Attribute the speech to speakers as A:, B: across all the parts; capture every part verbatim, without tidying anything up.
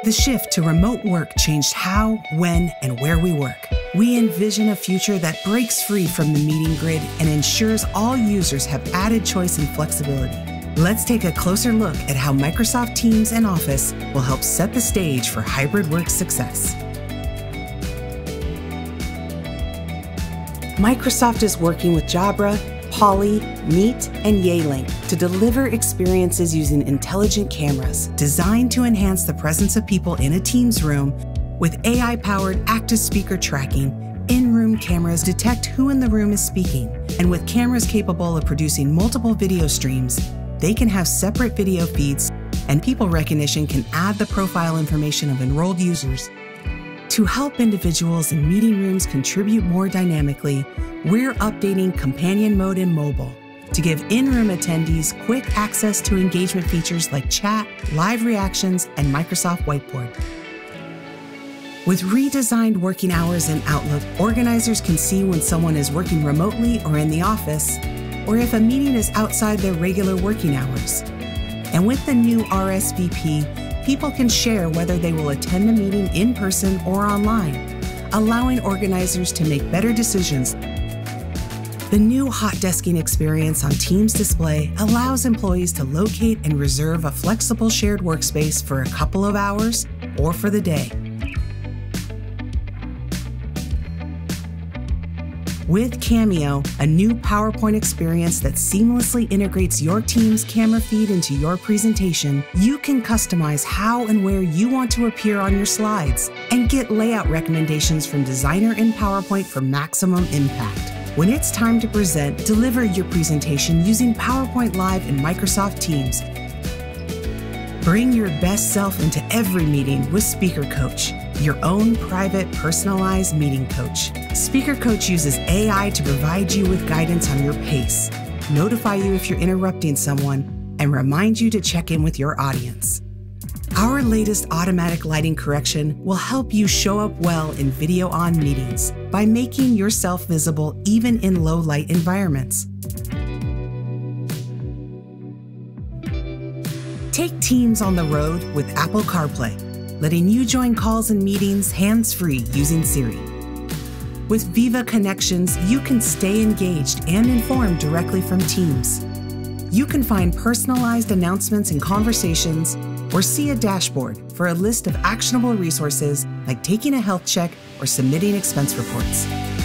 A: The shift to remote work changed how, when, and where we work. We envision a future that breaks free from the meeting grid and ensures all users have added choice and flexibility. Let's take a closer look at how Microsoft Teams and Office will help set the stage for hybrid work success. Microsoft is working with Jabra, Poly, Meet, and Yealink to deliver experiences using intelligent cameras designed to enhance the presence of people in a Teams room. With A I-powered active speaker tracking, in-room cameras detect who in the room is speaking, and with cameras capable of producing multiple video streams, they can have separate video feeds, and people recognition can add the profile information of enrolled users. To help individuals in meeting rooms contribute more dynamically, we're updating Companion Mode in mobile to give in-room attendees quick access to engagement features like chat, live reactions, and Microsoft Whiteboard. With redesigned working hours in Outlook, organizers can see when someone is working remotely or in the office, or if a meeting is outside their regular working hours. And with the new R S V P, people can share whether they will attend the meeting in person or online, allowing organizers to make better decisions. The new hot desking experience on Teams Display allows employees to locate and reserve a flexible shared workspace for a couple of hours or for the day. With Cameo, a new PowerPoint experience that seamlessly integrates your team's camera feed into your presentation, you can customize how and where you want to appear on your slides and get layout recommendations from Designer in PowerPoint for maximum impact. When it's time to present, deliver your presentation using PowerPoint Live in Microsoft Teams. Bring your best self into every meeting with Speaker Coach, your own private, personalized meeting coach. Speaker Coach uses A I to provide you with guidance on your pace, notify you if you're interrupting someone, and remind you to check in with your audience. Our latest automatic lighting correction will help you show up well in video-on meetings by making yourself visible even in low-light environments. Take Teams on the road with Apple CarPlay, letting you join calls and meetings hands-free using Siri. With Viva Connections, you can stay engaged and informed directly from Teams. You can find personalized announcements and conversations, or see a dashboard for a list of actionable resources like taking a health check or submitting expense reports.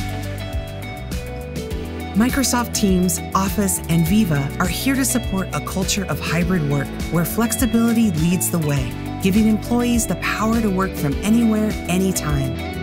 A: Microsoft Teams, Office, and Viva are here to support a culture of hybrid work where flexibility leads the way, giving employees the power to work from anywhere, anytime.